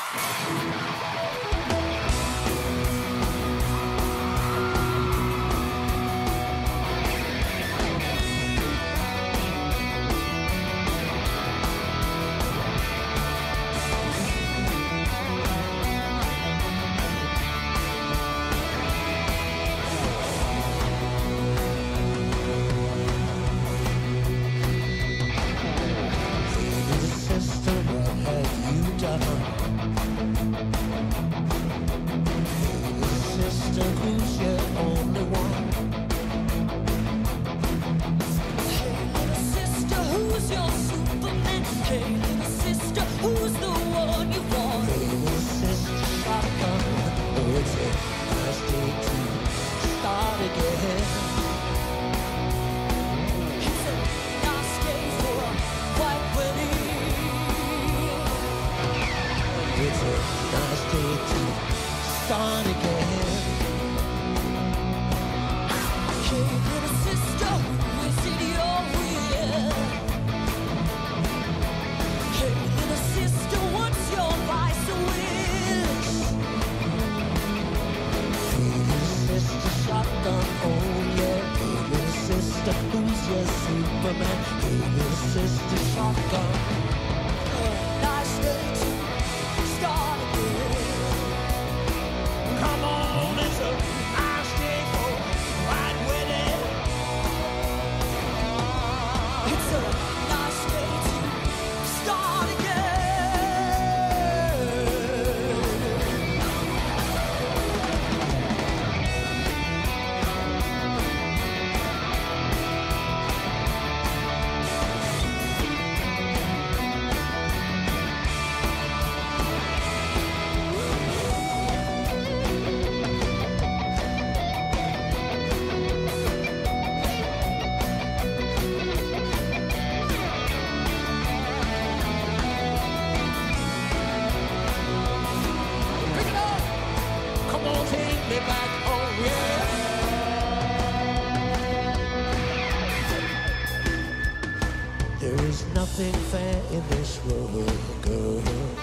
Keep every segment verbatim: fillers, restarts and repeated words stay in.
Nothing fair in this world, girl.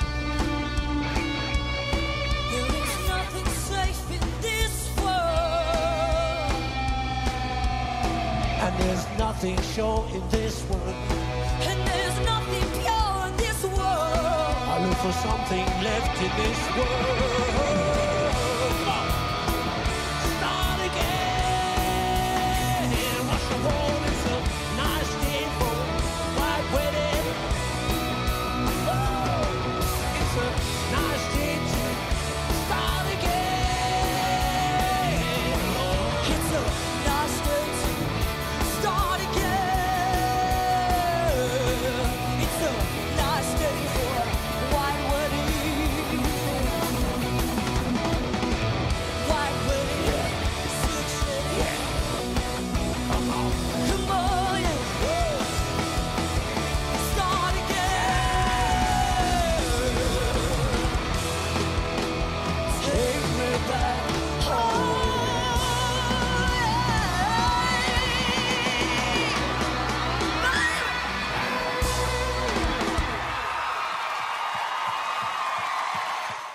There is nothing safe in this world, and there's nothing sure in this world, and there's nothing pure in this world. I look for something left in this world. Come on. Start again. Wash the world, it's a nice day for white wedding. Oh, it's a nice day to start again. It's a nice day to start again. It's a nice day for a white wedding. White wedding, six, seven. Come on.